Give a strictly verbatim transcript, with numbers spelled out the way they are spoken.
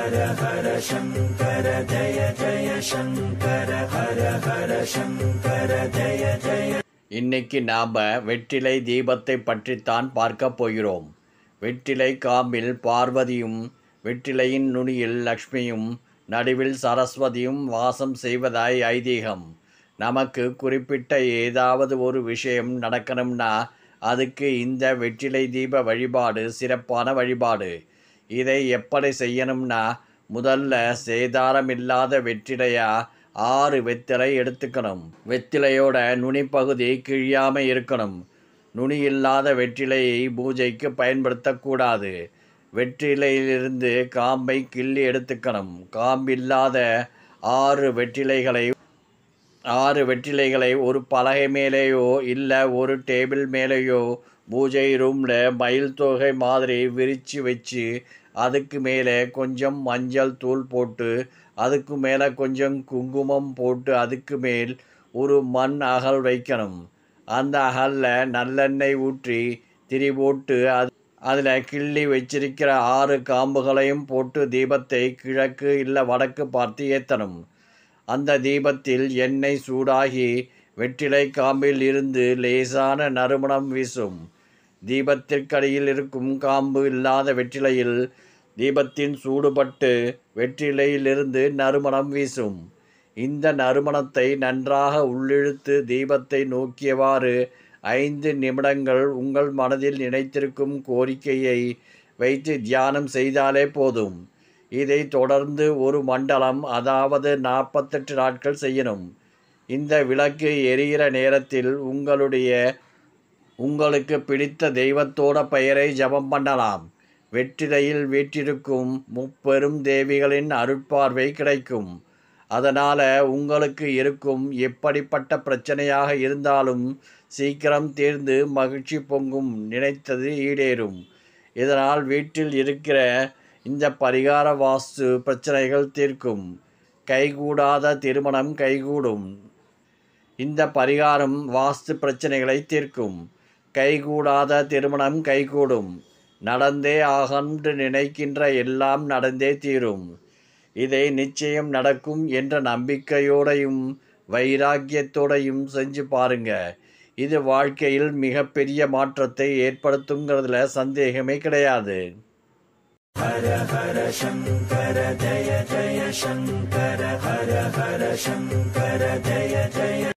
ஹர ஹர சங்கர ஜய ஜய சங்கர ஹர ஹர சங்கர ஜய ஜய. இன்னைக்கு நாம வெற்றிலை தீபத்தை பற்றித்தான் பார்க்க போகிறோம். வெற்றிலை காம்பில் பார்வதியும் வெற்றிலையின் நுனியில் லக்ஷ்மியும் நடுவில் சரஸ்வதியும் வாசம் செய்வதாய் ஐதீகம். நமக்கு குறிப்பிட்ட ஏதாவது ஒரு விஷயம் நடக்கணும்னா அதுக்கு இந்த வெற்றிலை தீப வழிபாடு சிறப்பான வழிபாடு. இதை எப்படி செய்யணும்னா, முதல்ல சேதாரம் இல்லாத வெற்றிலையா ஆறு வெற்றிலை எடுத்துக்கணும். வெற்றிலையோட நுனிப்பகுதி கிழியாமல் இருக்கணும். நுனி இல்லாத வெற்றிலையை பூஜைக்கு பயன்படுத்தக்கூடாது. வெற்றிலையிலிருந்து காம்பை கிள்ளி எடுத்துக்கணும். காம்பில்லாத ஆறு வெற்றிலைகளை ஆறு வெற்றிலைகளை ஒரு பலகை மேலேயோ இல்லை ஒரு டேபிள் மேலேயோ பூஜை ரூமில் மயில் தொகை மாதிரி விரித்து வச்சு அதுக்கு மேலே கொஞ்சம் மஞ்சள் தூள் போட்டு அதுக்கு மேலே கொஞ்சம் குங்குமம் போட்டு அதுக்கு மேல் ஒரு மண் அகல் வைக்கணும். அந்த அகலில் நல்லெண்ணெய் ஊற்றி திரி போட்டு அது அதில் கிள்ளி வச்சிருக்கிற ஆறு காம்புகளையும் போட்டு தீபத்தை கிழக்கு இல்லை வடக்கு பார்த்து ஏற்றணும். அந்த தீபத்தில் எண்ணெய் சூடாகி வெற்றிலை காம்பில் இருந்து லேசான நறுமணம் வீசும். தீபத்திற்கடியில் இருக்கும் காம்பு இல்லாத வெற்றிலையில் தீபத்தின் சூடுபட்டு வெற்றிலையிலிருந்து நறுமணம் வீசும். இந்த நறுமணத்தை நன்றாக உள்ளிழுத்து தீபத்தை நோக்கியவாறு ஐந்து நிமிடங்கள் உங்கள் மனதில் நினைத்திருக்கும் கோரிக்கையை வைத்து தியானம் செய்தாலே போதும். இதை தொடர்ந்து ஒரு மண்டலம், அதாவது நாற்பத்தெட்டு நாட்கள் செய்யணும். இந்த விளக்கு எரிகிற நேரத்தில் உங்களுடைய உங்களுக்கு பிடித்த தெய்வத்தோட பெயரை ஜபம் பண்ணலாம். வெற்றிலையில் வீற்றிருக்கும் முப்பெரும் தேவிகளின் அருட்பார்வை கிடைக்கும். அதனால் உங்களுக்கு இருக்கும் எப்படிப்பட்ட பிரச்சனையாக இருந்தாலும் சீக்கிரம் தீர்ந்து மகிழ்ச்சி பொங்கும், நினைத்தது ஈடேறும். இதனால் வீட்டில் இருக்கிற இந்த பரிகார வாஸ்து பிரச்சனைகள் தீர்க்கும். கைகூடாத திருமணம் கைகூடும். இந்த பரிகாரம் வாஸ்து பிரச்சனைகளை தீர்க்கும். கைகூடாத திருமணம் கைகூடும். நடந்தே ஆகன்று நினைக்கின்ற எல்லாம் நடந்தே தீரும். இதை நிச்சயம் நடக்கும் என்ற நம்பிக்கையோடையும் வைராக்கியத்தோடையும் செஞ்சு பாருங்க. இது வாழ்க்கையில் மிகப்பெரிய மாற்றத்தை ஏற்படுத்துங்கிறதுல சந்தேகமே கிடையாது. ஹர ஹர சங்கர ஜய ஜய சங்கர ஹர ஹர சங்கர ஜய ஜய.